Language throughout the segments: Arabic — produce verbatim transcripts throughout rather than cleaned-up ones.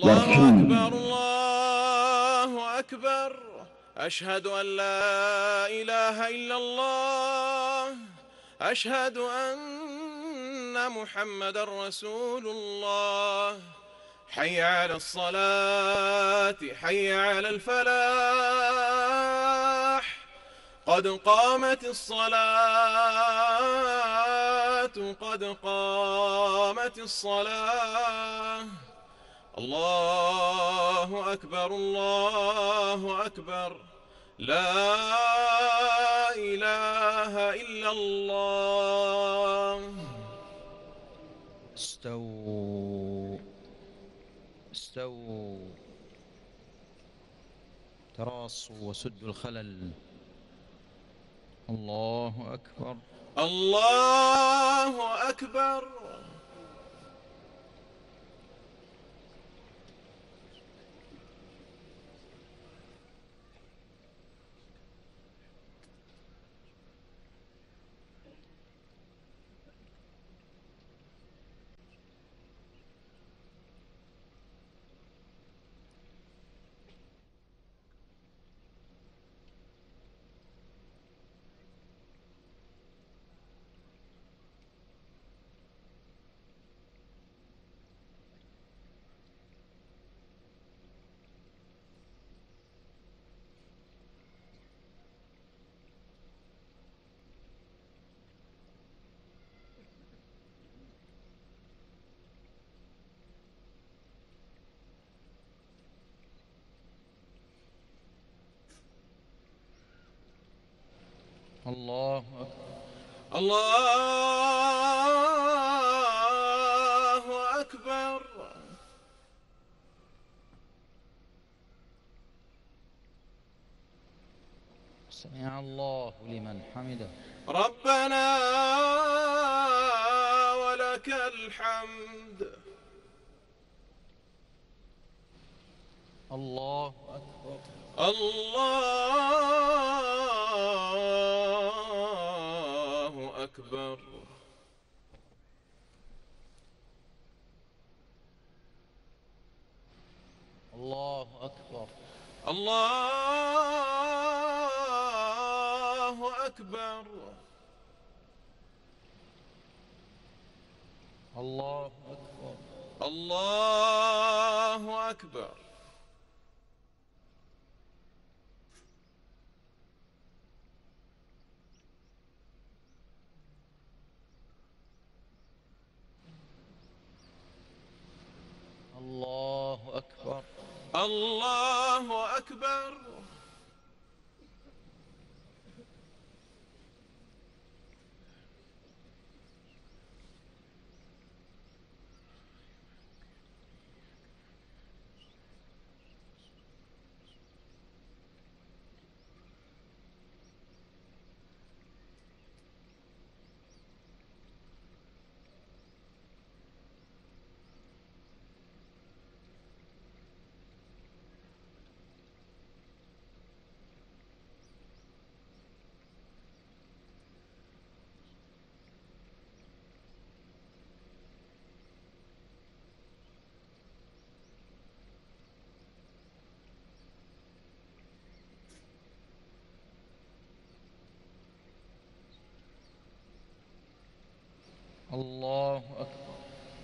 الله أكبر الله أكبر أشهد أن لا إله إلا الله أشهد أن محمدا رسول الله حي على الصلاة حي على الفلاح قد قامت الصلاة قد قامت الصلاة الله أكبر الله أكبر لا إله إلا الله. استووا استووا تراصوا وسدوا الخلل. الله أكبر الله أكبر. الله أكبر الله أكبر. سمع الله لمن حمده. ربنا ولك الحمد. الله أكبر الله أكبر. الله أكبر الله أكبر. الله أكبر الله أكبر. الله أكبر الله أكبر. الله أكبر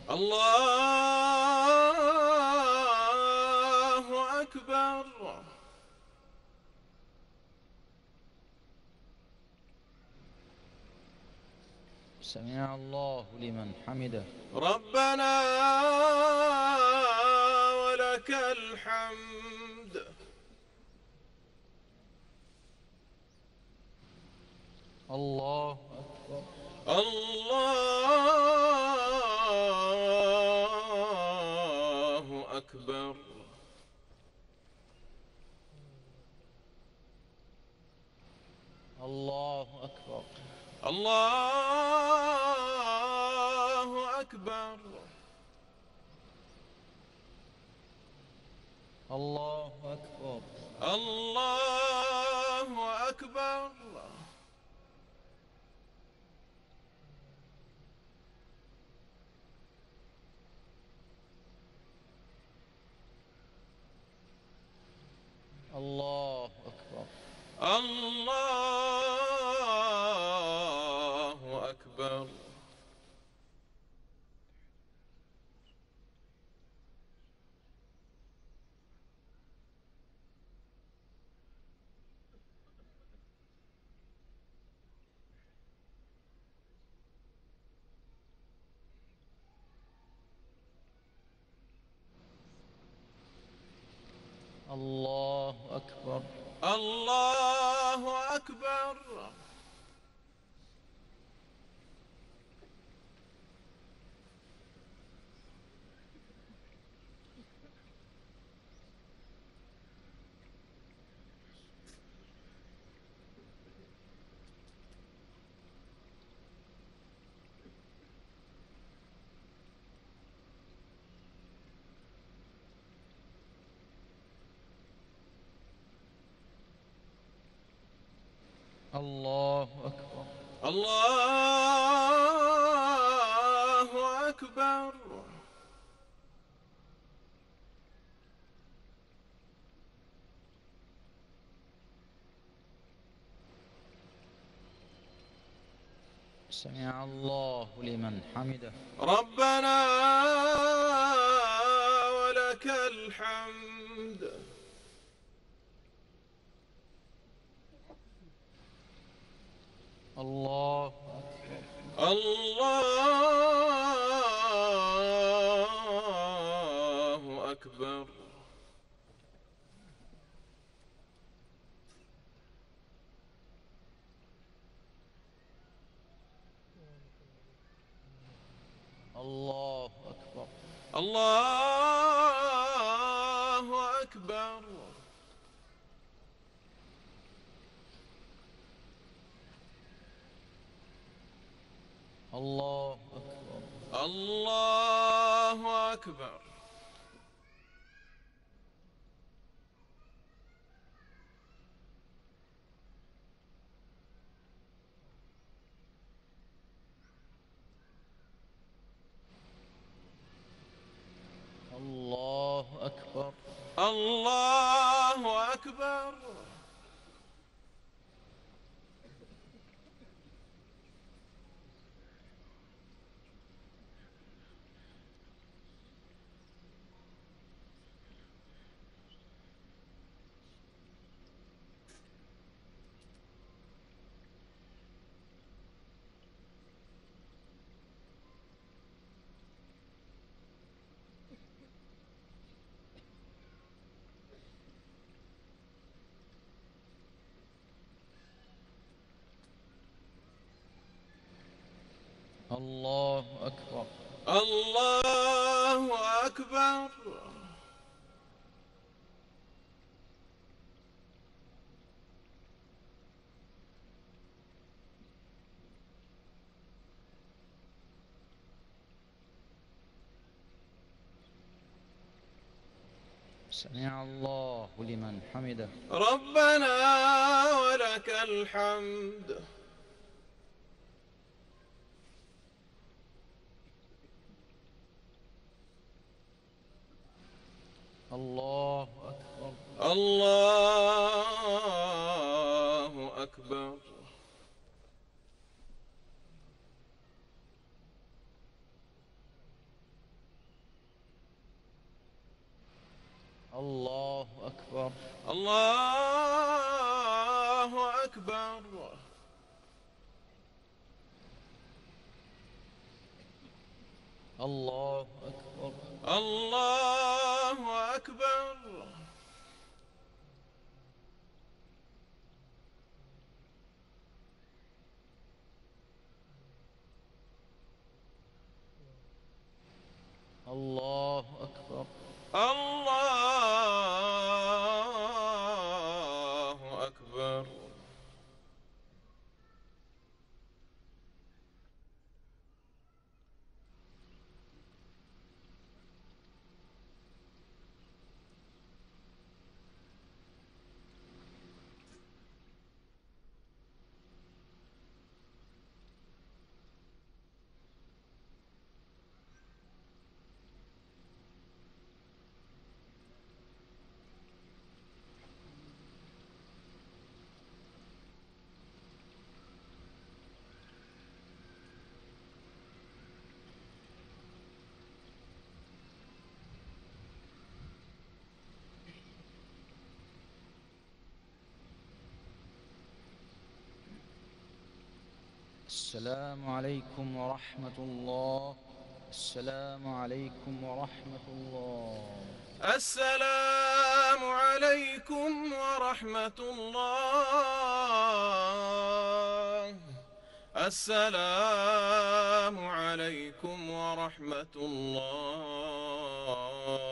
الله أكبر. سمع الله لمن حمده. ربنا ولك الحمد. الله أكبر الله أكبر. الله أكبر الله أكبر. الله أكبر الله أكبر. الله أكبر. الله أكبر. الله أكبر. الله أكبر. الله أكبر. سمع الله لمن حمده. ربنا ولك الحمد. الله أكبر. الله أكبر. الله أكبر. الله أكبر. الله أكبر. الله أكبر. الله أكبر. الله أكبر. الله أكبر. الله أكبر. سمع الله لمن حمده. ربنا ولك الحمد. الله أكبر. الله أكبر. الله أكبر. الله أكبر. الله أكبر. الله أكبر. الله أكبر. الله أكبر. السلام عليكم ورحمة الله. السلام عليكم ورحمة الله. السلام عليكم ورحمة الله. السلام عليكم ورحمة الله.